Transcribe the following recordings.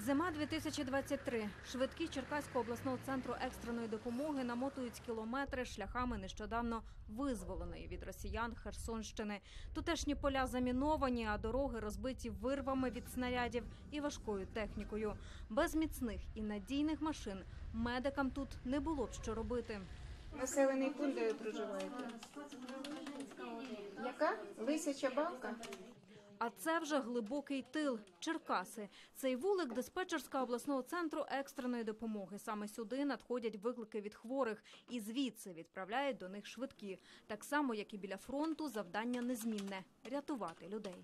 Зима 2023. Швидкі Черкаського обласного центру екстреної допомоги намотують кілометри шляхами нещодавно визволеної від росіян Херсонщини. Тутешні поля заміновані, а дороги розбиті вирвами від снарядів і важкою технікою. Без міцних і надійних машин медикам тут не було б що робити. Населений пункт, де ви проживаєте? Яка? Лисяча Балка? А це вже глибокий тил – Черкаси. Цей вулик – диспетчерська обласного центру екстреної допомоги. Саме сюди надходять виклики від хворих і звідси відправляють до них швидкі. Так само, як і біля фронту, завдання незмінне – рятувати людей.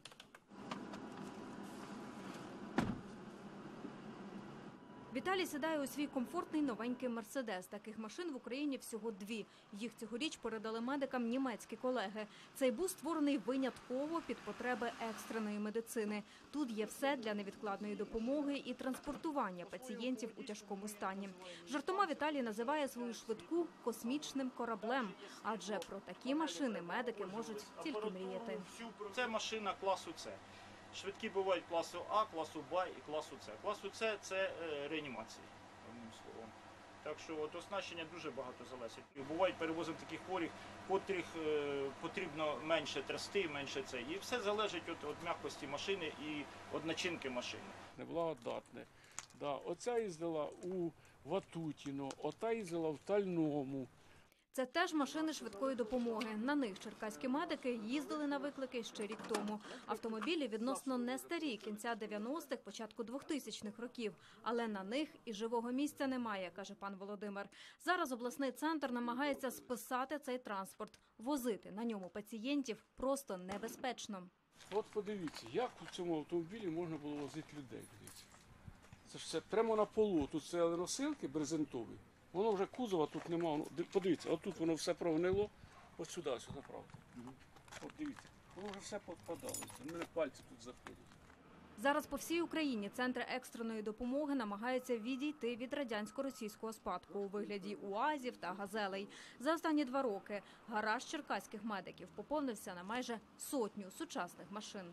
Віталій сідає у свій комфортний новенький «Мерседес». Таких машин в Україні всього 2. Їх цьогоріч передали медикам німецькі колеги. Цей бус створений винятково під потреби екстреної медицини. Тут є все для невідкладної допомоги і транспортування пацієнтів у тяжкому стані. Жартома Віталій називає свою швидку космічним кораблем. Адже про такі машини медики можуть тільки мріяти. Це машина класу С. Швидкі бувають класу А, класу Б і класу С. Класу С – це реанімація, одним словом. Так що от оснащення дуже багато залежить. Бувають, перевозимо таких хворих, котрих потрібно менше трясти, менше це. І все залежить від м'якості машини і від начинки машини. Неблагодатне. Да, оця їздила у Ватутіно, ота їздила в Тальному. Це теж машини швидкої допомоги. На них черкаські медики їздили на виклики ще рік тому. Автомобілі відносно не старі, кінця 90-х, початку 2000-х років. Але на них і живого місця немає, каже пан Володимир. Зараз обласний центр намагається списати цей транспорт. Возити на ньому пацієнтів просто небезпечно. От подивіться, як у цьому автомобілі можна було возити людей. Це ж все прямо на полу. Тут стояли носилки брезентові. Воно вже кузова тут немає. Подивіться, отут воно все прогнило, ось сюди, направо. От дивіться, воно вже все підпадало. У мене пальці тут заходять. Зараз по всій Україні центри екстреної допомоги намагаються відійти від радянсько-російського спадку у вигляді УАЗів та газелей. За останні 2 роки гараж черкаських медиків поповнився на майже 100 сучасних машин.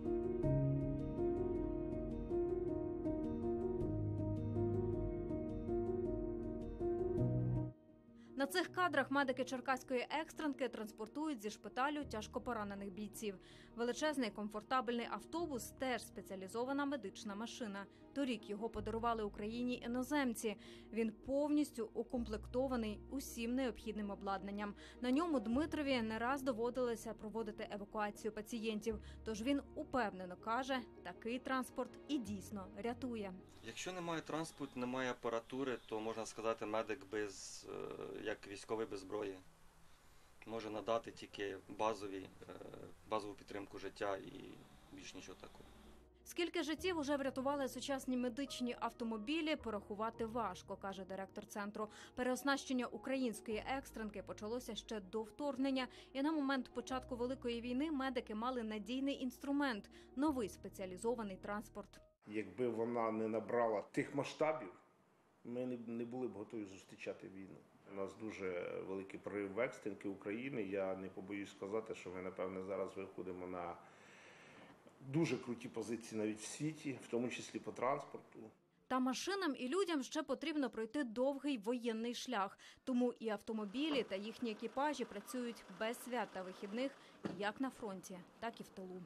На цих кадрах медики черкаської екстренки транспортують зі шпиталю тяжкопоранених бійців. Величезний комфортабельний автобус – теж спеціалізована медична машина. Торік його подарували Україні іноземці. Він повністю укомплектований усім необхідним обладнанням. На ньому Дмитрові не раз доводилося проводити евакуацію пацієнтів. Тож він упевнено каже, такий транспорт і дійсно рятує. Якщо немає транспорту, немає апаратури, то можна сказати, медик як військовий без зброї може надати тільки базову підтримку життя і більш нічого такого. Скільки життів уже врятували сучасні медичні автомобілі, порахувати важко, каже директор центру. Переоснащення української екстренки почалося ще до вторгнення. І на момент початку Великої війни медики мали надійний інструмент – новий спеціалізований транспорт. Якби вона не набрала тих масштабів, ми не були б готові зустрічати війну. У нас дуже великий прорив екстренки України. Я не побоюсь сказати, що ми, напевне, зараз виходимо на дуже круті позиції навіть в світі, в тому числі по транспорту. Та машинам і людям ще потрібно пройти довгий воєнний шлях. Тому і автомобілі та їхні екіпажі працюють без свят та вихідних як на фронті, так і в тилу.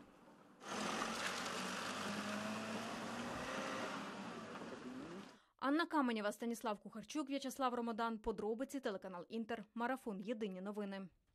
Анна Каменєва, Станіслав Кухарчук, В'ячеслав Ромодан. Подробиці, телеканал «Інтер», Марафон. Єдині новини.